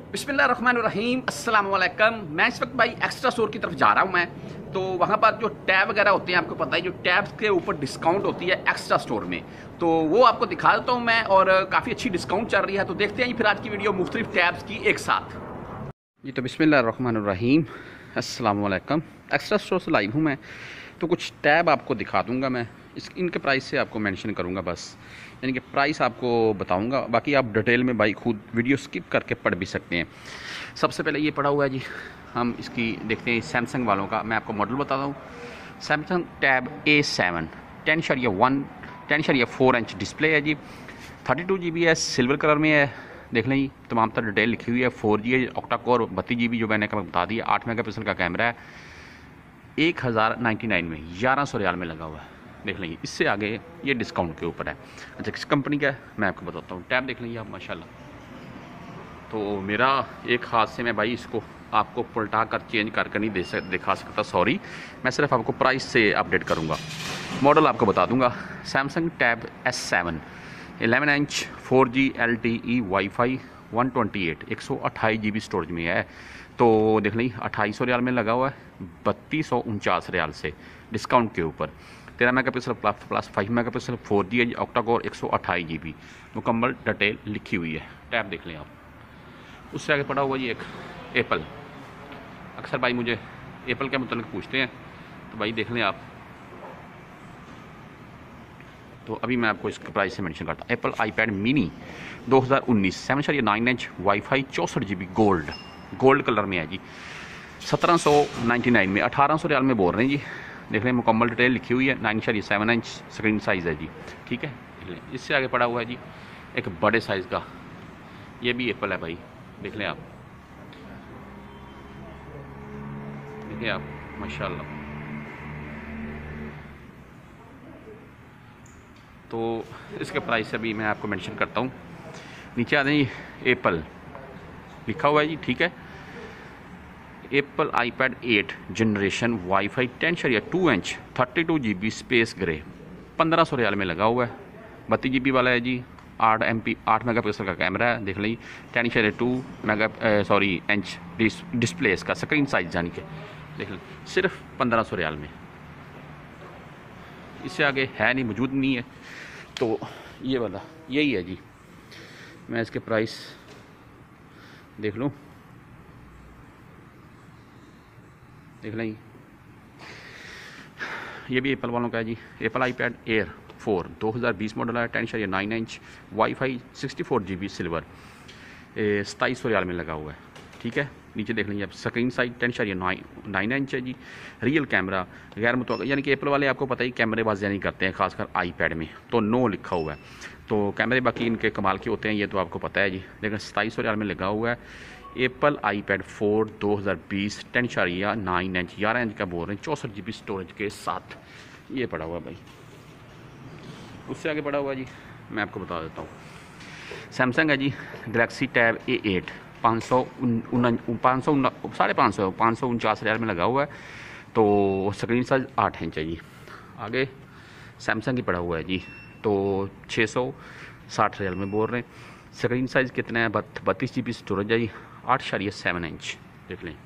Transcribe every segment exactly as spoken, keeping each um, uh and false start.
बिस्मिल्लाहिर्रहमानिर्रहीम अस्सलाम वालेकुम। मैं इस वक्त भाई एक्स्ट्रा स्टोर की तरफ जा रहा हूँ। मैं तो वहाँ पर जो टैब वगैरह होते हैं, आपको पता है, जो टैब्स के ऊपर डिस्काउंट होती है एक्स्ट्रा स्टोर में, तो वो आपको दिखा देता हूँ मैं। और काफ़ी अच्छी डिस्काउंट चल रही है, तो देखते हैं जी फिर आज की वीडियो मुख्तलिफ टैब्स की एक साथ। जी तो बिस्मिल्लाहिर्रहमानिर्रहीम अस्सलाम वालेकुम। एक्स्ट्रा स्टोर से लाइव हूँ मैं, तो कुछ टैब आपको दिखा दूँगा मैं। इस इनके प्राइस से आपको मेंशन करूँगा बस, यानी कि प्राइस आपको बताऊँगा, बाकी आप डिटेल में भाई खुद वीडियो स्किप करके पढ़ भी सकते हैं। सबसे पहले ये पड़ा हुआ है जी, हम इसकी देखते हैं सैमसंग वालों का। मैं आपको मॉडल बताता हूँ, Samsung tab A seven ten शरिया वन टेन शरिया फोर इंच डिस्प्ले है जी, थर्टी टू जी बी है, सिल्वर कलर में है। देख लें जी, तमाम तर डिटेल लिखी हुई है। फोर जी है, ऑक्टा कोर बत्तीस जी बी जो मैंने बता दिया। आठ मेगा पिक्सल का कैमरा है, एक हज़ार नाइन्टी नाइन में ग्यारह सौ रियाल में लगा हुआ है। देख लेंगे, इससे आगे ये डिस्काउंट के ऊपर है। अच्छा, किस कंपनी का है मैं आपको बताता हूँ। टैब देख लेंगे आप माशाल्लाह। तो मेरा एक हाथ से मैं भाई इसको आपको पलटा कर चेंज कर कर नहीं दे सक दिखा सकता, सॉरी। मैं सिर्फ आपको प्राइस से अपडेट करूँगा, मॉडल आपको बता दूँगा। Samsung tab S seven eleven inch four G L T E wifi one twenty eight एक सौ अट्ठाईस जी बी स्टोरेज में है। तो देख लें, अट्ठाईस सौ रियाल में लगा हुआ है, बत्तीस सौ उनचास रियाल से डिस्काउंट के ऊपर। तेरह megapixel plus plus five megapixel four G है, ऑक्टा कोर एक सौ अट्ठाईस जी बी, मुकम्मल डिटेल लिखी हुई है। टैब देख लें आप। उससे आगे पड़ा हुआ जी एक एप्पल। अक्सर भाई मुझे एप्पल के मतलब पूछते हैं, तो भाई देख लें आप। तो अभी मैं आपको इसके प्राइस से मेंशन करता हूँ। एप्पल आईपैड मिनी दो हज़ार उन्नीस सेवन शरिया नाइन इंच वाईफाई चौंसठ G B gold gold colour में है जी, सत्रह सौ नाइन्टी नाइन में, अठारह सौ रियाल में बोल रहे हैं जी। देख लें, मुकम्मल डिटेल लिखी हुई है। नाइन शरिया सेवन इंच स्क्रीन साइज़ है जी, ठीक है। देख लें, इससे आगे पड़ा हुआ है जी एक बड़े साइज़ का, ये भी एप्पल है भाई। देख लें आप, देखिए आप माशाल्लाह। तो इसके प्राइस अभी मैं आपको मेंशन करता हूँ। नीचे आ जाइए, एप्पल लिखा हुआ है जी, ठीक है। Apple iPad eight generation wifi ten शरिया two inch thirty two G B space grey, पंद्रह सौ रियाल में लगा हुआ है। बत्तीस जी बी वाला है जी, आठ एम पी आठ मेगा पिक्सल का कैमरा है। देख ली, टेन शरिया टू मेगा सॉरी इंच डिस, डिस्प्ले इसका स्क्रीन साइज जानी के। देख लें, सिर्फ पंद्रह सौ रियाल में। इससे आगे है नहीं, मौजूद नहीं है। तो ये वाला यही है जी। मैं इसके प्राइस देख लूँ, देख लें, ये भी एप्पल वालों का है जी। एप्पल आईपैड एयर फोर दो हज़ार बीस मॉडल है, टेन शरिया nine inch wifi sixty four G B silver, सताईस सौ रियाल में लगा हुआ है, ठीक है। नीचे देख लीजिए आप, स्क्रीन साइज टेन शरिया नाइन नाइन इंच है जी। रियल कैमरा गैर मुतवक्किल, यानी कि एप्पल वाले आपको पता ही कैमरे बाजिया नहीं करते हैं, खासकर आईपैड में तो नो लिखा हुआ है। तो कैमरे बाकी इनके कमाल के होते हैं, ये तो आपको पता है जी। लेकिन सताईस सौ रियाल में लगा हुआ है। एप्पल आईपैड फोर दो हज़ार बीस टेन शरिया नाइन इंच ग्यारह इंच का बोल रहे हैं, चौंसठ जी बी स्टोरेज के साथ ये पड़ा हुआ है भाई। उससे आगे पड़ा हुआ जी, मैं आपको बता देता हूँ। सैमसंग है जी, गैलेक्सी टैब ए एट पाँच सौ पाँच सौ साढ़े पाँच सौ पाँच सौ उनचास रियाल में लगा हुआ है। तो स्क्रीन साइज आठ इंच है जी। आगे सैमसंग ही पड़ा हुआ है जी, तो छः सौ साठ रियाल में बोल रहे हैं। स्क्रीन साइज़ कितना है, बत्तीस जी बी स्टोरेज है जी, आठ शरिया सेवन इंच। देख लें,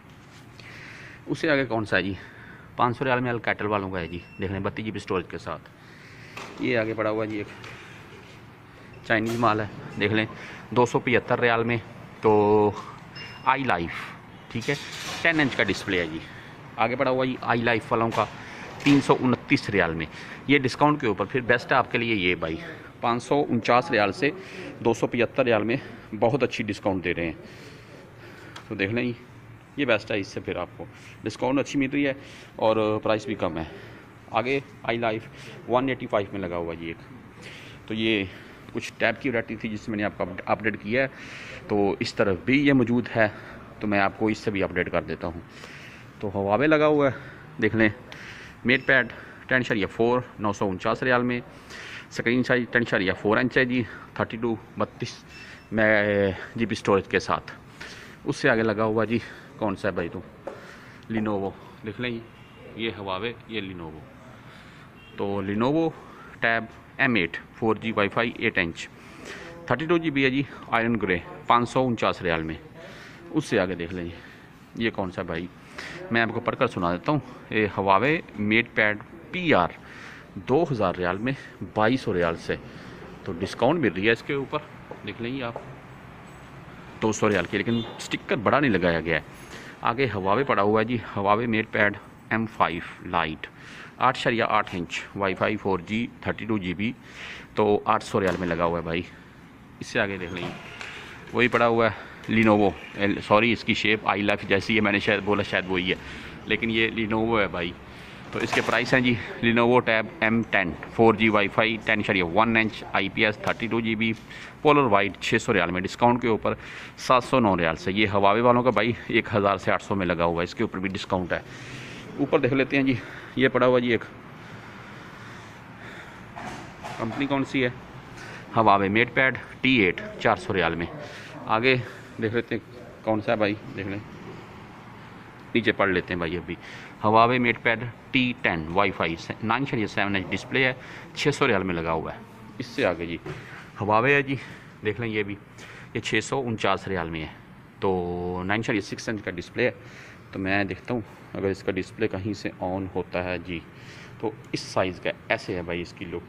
उससे आगे कौन सा है जी, पाँच सौ रियाल में अलकैटल वालों का है जी। देख लें, बत्तीस जी बी स्टोरेज के साथ। ये आगे पड़ा हुआ है जी एक चाइनीज़ माल है। देख लें, दो सौ पचहत्तर रियाल में। तो आई लाइफ, ठीक है, टेन इंच का डिस्प्ले है जी। आगे पड़ा हुआ जी आई लाइफ वालों का तीन सौ उनतीस रियाल में, ये डिस्काउंट के ऊपर। फिर बेस्ट है आपके लिए ये भाई, पाँच सौ उनचास रियाल से दो सौ पचहत्तर रियाल में बहुत अच्छी डिस्काउंट दे रहे हैं। तो देख लें, ये बेस्ट है, इससे फिर आपको डिस्काउंट अच्छी मिल रही है और प्राइस भी कम है। आगे iLife one eighty five में लगा हुआ जी एक। तो ये कुछ टैब की वैरायटी थी जिससे मैंने आपको अपडेट किया है। तो इस तरफ भी ये मौजूद है, तो मैं आपको इससे भी अपडेट कर देता हूँ। तो हवावे लगा हुआ है, देख लें। मेट पैड टेन शरिया फोर नौ सौ उनचास रियाल में, स्क्रीन साइज टेन शरिया फोर इंच है जी, थर्टी टू बत्तीस में जी बी स्टोरेज के साथ। उससे आगे लगा हुआ जी कौन सा है भाई, तो लिनोवो। देख लें, ये हवावे, ये लिनोवो। तो Lenovo tab M eight four G wifi eight inch thirty two G B है जी, आयरन ग्रे, पाँच सौ उनचास रियाल में। उससे आगे देख लें ये कौन सा भाई, मैं आपको पढ़कर सुना देता हूँ। ये Huawei MatePad P R दो हज़ार रियाल में बाईस सौ रियाल से, तो डिस्काउंट मिल रही है इसके ऊपर, देख लेंगे आप दो सौ रियाल की, लेकिन स्टिकर बड़ा नहीं लगाया गया है। आगे हवावे पड़ा हुआ है जी, Huawei MatePad M five lite आठ शरिया आठ इंच wifi four G thirty two G B, तो आठ सौ रियाल में लगा हुआ है भाई। इससे आगे देख लेंगे वही पड़ा हुआ है लिनोवो, सॉरी इसकी शेप आई लाइफ जैसी है, मैंने शायद बोला शायद वही है, लेकिन ये लिनोवो है भाई। तो इसके प्राइस हैं जी, Lenovo tab M ten four G wifi ten शरिया one inch I P S thirty two G B polar white छः सौ रियाल में, डिस्काउंट के ऊपर सात सौ नौ रियाल से। ये हवावे वालों का भाई एक हज़ार से आठ सौ में लगा हुआ है, इसके ऊपर भी डिस्काउंट है। ऊपर देख लेते हैं जी, ये पड़ा हुआ जी एक कंपनी कौन सी है, Huawei MatePad T eight चार सौ रियाल में। आगे देख लेते हैं कौन सा है भाई, देख लें नीचे पढ़ लेते हैं भाई। अभी Huawei MatePad T ten wifi nine शरिया सेवन एच डिस्प्ले है, छः सौ रियाल में लगा हुआ है। इससे आगे जी हवावे है जी, देख लें ये भी, ये छः सौ उनचास रियाल में है, तो नाइन शरिया सिक्स इंच का डिस्प्ले है। तो मैं देखता हूँ अगर इसका डिस्प्ले कहीं से ऑन होता है जी, तो इस साइज़ का ऐसे है भाई इसकी लुक।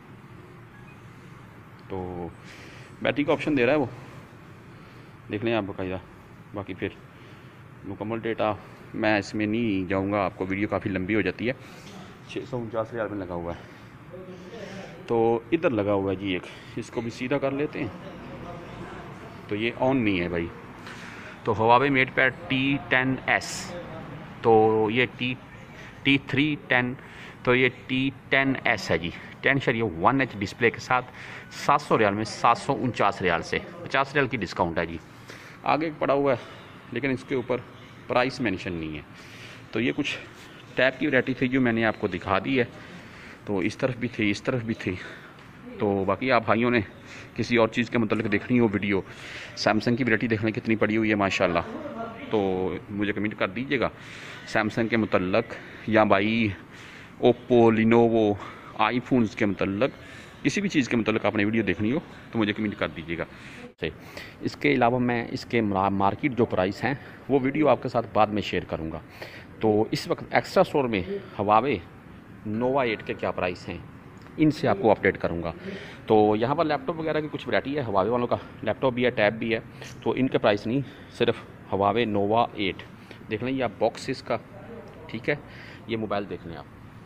तो बैटरी का ऑप्शन दे रहा है वो, देख लें आप बाकायदा। बाकी फिर मुकम्मल डेटा मैं इसमें नहीं जाऊंगा, आपको वीडियो काफ़ी लंबी हो जाती है। छः सौ उनचास रियाल में लगा हुआ है, तो इधर लगा हुआ है जी एक, इसको भी सीधा कर लेते हैं। तो ये ऑन नहीं है भाई। तो Huawei MatePad T ten S, तो ये टी टी थ्री टेन, तो ये टी टेन एस है जी, टेन शरिया वन एच डिस्प्ले के साथ सात सौ रियाल में सात सौ उनचास रियाल से पचास रियाल की डिस्काउंट है जी। आगे पड़ा हुआ है, लेकिन इसके ऊपर प्राइस मेंशन नहीं है। तो ये कुछ टैब की वैरायटी थी जो मैंने आपको दिखा दी है, तो इस तरफ भी थी इस तरफ भी थी। तो बाकी आप भाइयों ने किसी और चीज़ के मतलब देखनी हो वीडियो, सैमसंग की वैरायटी देखने कितनी पड़ी हुई है माशाल्लाह, तो मुझे कमेंट कर दीजिएगा सैमसंग के मतलब, या भाई ओप्पो लिनोवो आईफोन्स के मतलब, किसी भी चीज़ के मतलब आपने वीडियो देखनी हो तो मुझे कमेंट कर दीजिएगा। इसके अलावा मैं इसके मार्केट जो प्राइस हैं वो वीडियो आपके साथ बाद में शेयर करूंगा। तो इस वक्त एक्स्ट्रा स्टोर में हवावे नोवा एट के क्या प्राइस हैं इनसे आपको अपडेट करूंगा। तो यहाँ पर लैपटॉप वगैरह की कुछ वैरायटी है, हवावे वालों का लैपटॉप भी है, टैब भी है, तो इनके प्राइस नहीं, सिर्फ हवावे नोवा एट देख लें, या बॉक्स इसका, ठीक है। ये मोबाइल देख लें आप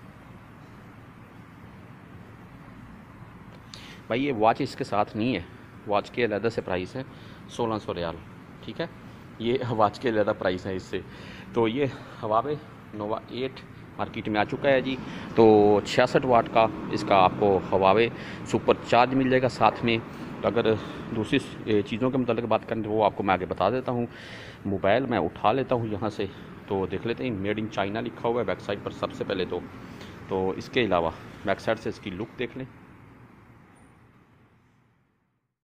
भाई, ये वॉच इसके साथ नहीं है, वॉच के अलग से प्राइस है सोलह सौ रियाल, ठीक है। ये वॉच के अलग प्राइस है इससे। तो ये हवावे नोवा एट मार्केट में आ चुका है जी। तो छियासठ वाट का इसका आपको हवावे सुपर चार्ज मिल जाएगा साथ में। तो अगर दूसरी चीज़ों के मतलब बात करें तो वो आपको मैं आगे बता देता हूँ। मोबाइल मैं उठा लेता हूँ यहाँ से, तो देख लेते हैं मेड इन चाइना लिखा हुआ है बैक साइड पर सबसे पहले तो। तो इसके अलावा बैक साइड से इसकी लुक देख लें।